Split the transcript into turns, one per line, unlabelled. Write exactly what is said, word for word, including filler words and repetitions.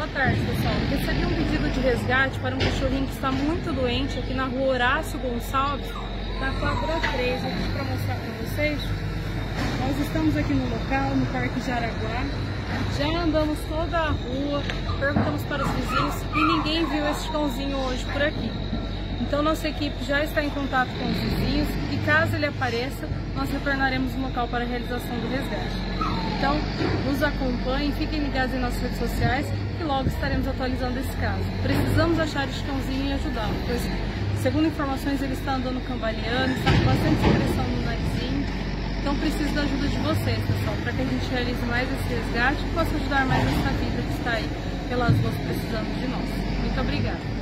Boa tarde, pessoal. Eu recebi um pedido de resgate para um cachorrinho que está muito doente aqui na rua Horácio Gonçalves, na quadra três. Aqui para mostrar para vocês. Nós estamos aqui no local, no Parque Jaraguá. Já andamos toda a rua, perguntamos para os vizinhos e ninguém viu esse cãozinho hoje por aqui. Então nossa equipe já está em contato com os vizinhos e caso ele apareça, nós retornaremos no local para a realização do resgate. Então, nos acompanhem, fiquem ligados em nossas redes sociais e logo estaremos atualizando esse caso. Precisamos achar este cãozinho e ajudá-lo, pois, segundo informações, ele está andando cambaleando, está com bastante secreção no narizinho. Então, preciso da ajuda de vocês, pessoal, para que a gente realize mais esse resgate e possa ajudar mais essa vida que está aí pelas ruas precisando de nós. Muito obrigada!